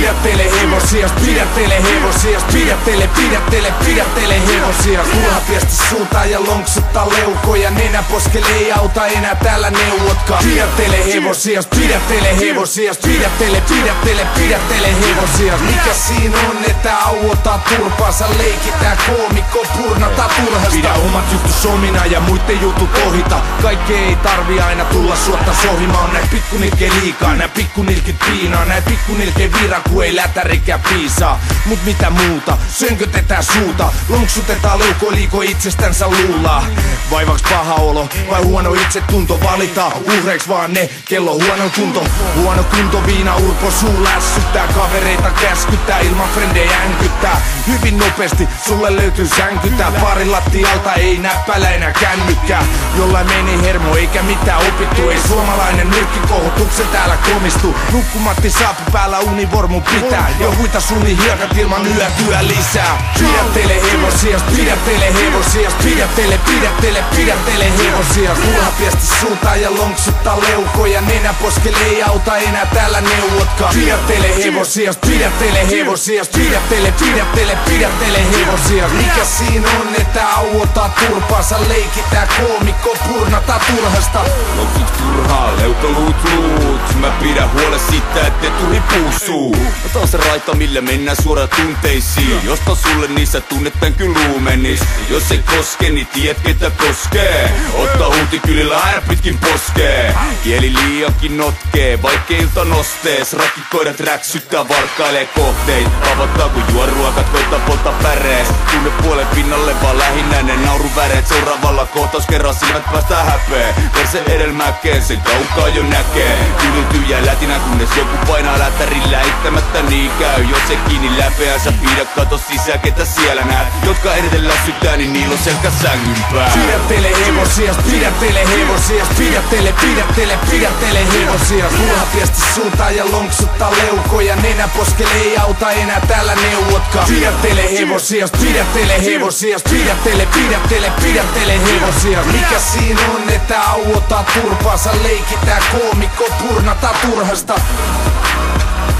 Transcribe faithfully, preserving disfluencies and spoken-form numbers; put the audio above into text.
Pidättele hevosia, pidättele hevosia, pidättele, pidättele, pidättele hevosia. Turha piesti suuntaan ja lonksuttaa leukoja. Nenä poskelle ei auta enää täällä neuvotkaan. Pidättele hevosia, pidättele hevosia, pidättele, pidättele, pidättele hevosia. Mikä siinä on, että auotaan turpaansa, leikitään koomikko, purnata turhasta. Pidä omat juttus omina ja muitten jutut ohita. Kaikki ei tarvi aina tulla suotta sohimaan. Näin pikkunilke liikaa, näin pikkunilkit piinaa. Näin pikkunilke vira, ku ei lätärikään piisaa. Mut mitä muuta, sönkötetään suuta. Lonksutetaan leuko, liiko itsestänsä luullaa. Vaivaks paha olo vai huono itsetunto, valitaan uhreiks vaan ne, kello huono kunto. Huono kunto, viina, urpo, suu lässyttää. Kavereita käskyttää, ilman frendejä änkyttää. Hyvin nopeasti sulle löytyy sänkyttää. Pari lattialta ei näppäillä enää kännykkää. Jollain meni hermo eikä mitään opittu. Ei suomalainen nyrkkikohotuksen täällä komistu. Nukkumatti saapu päällä univormu pitää. Jo huita suli hiekat ilman yötyä lisää. Pidättele hevosia, pidättele hevosia, pidättele, pidättele, pidättele hevosia. Turha piesti suuntaan ja lonksuttaa leukoja. Nenä poskelle ei auta enää täällä neuvotkaan. Pidättele hevosia, pidättele hevosia, pidättele, pidättele, pidättele hevosia. Mikä siinä on, että auotaan turpaansa, leikitään koomikko, purnata turhasta. Lonksut turhaa, leukaluut luut. Mä pidän huolen siitä, ettei tuli puusuu. Ota on se raita, millä mennään suoraan tunteisiin. Josta sulle niissä tunnet tän kyllä luumenis. Jos ei koske, niin tiedät ketä koskee. Ottaa huutikylillä aina pitkin poskee. Kieli liiankin notkee, vaikkei ilta nostees. Rakkikoidat räksyttää, varkailee kohteet. Avattaa kun juo ruokat, koittaa polta pärees. Tunne puolen pinnalle vaan lähinnä ne nauruväreet. Seuraavalla kohtaus kerran silmät päästää häpeä. Perse edelmäkeen, sen kaukaa jo näkee. Kyltyy ja lätinä, kunnes joku painaa lättärillä. Eittämättä niin käy, jos se kiinni läpeänsä. Pidä kato sisään, ketä siellä näet. Jotka eniten lässyttää, niin niillä on selkä sängynpää. Pidättele hevosia, pidättele hevosia, pidättele, pidättele, pidättele hevosia. Turha piesti suuntaan ja lonksuttaa leukoja. Nenä poskelle ei auta enää täällä neuvotkaan. Pidättele hevosia, pidättele hevosia, pidättele, pidättele, pidättele hevosia. Mikä siinä on, että auotaan turpaansa, leikitään koomikko, purnata turhasta.